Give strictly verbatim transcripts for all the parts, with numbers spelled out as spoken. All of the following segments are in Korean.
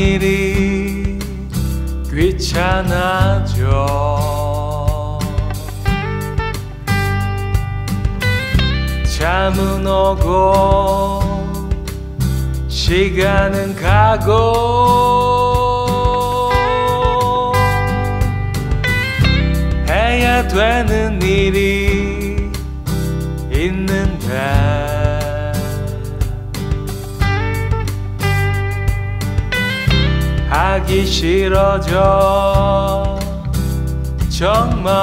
일이 귀찮아져. 잠은 오고 시간은 가고 해야 되는 일이 있는데 하기 싫어져 정말.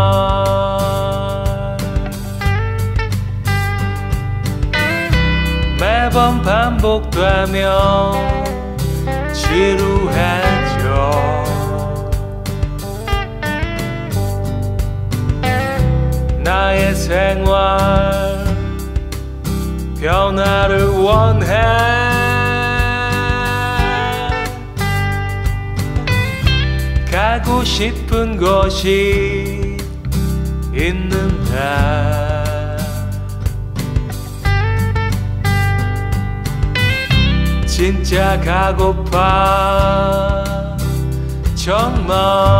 매번 반복되며 지루해져. 나의 생활 변화를 원해. 가고 싶은 곳이 있는데 진짜 가고파 정말.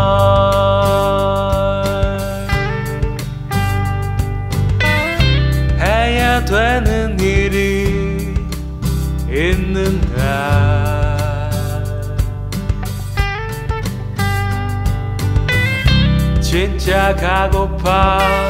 해야 되는 일이 있는데 진짜 가고파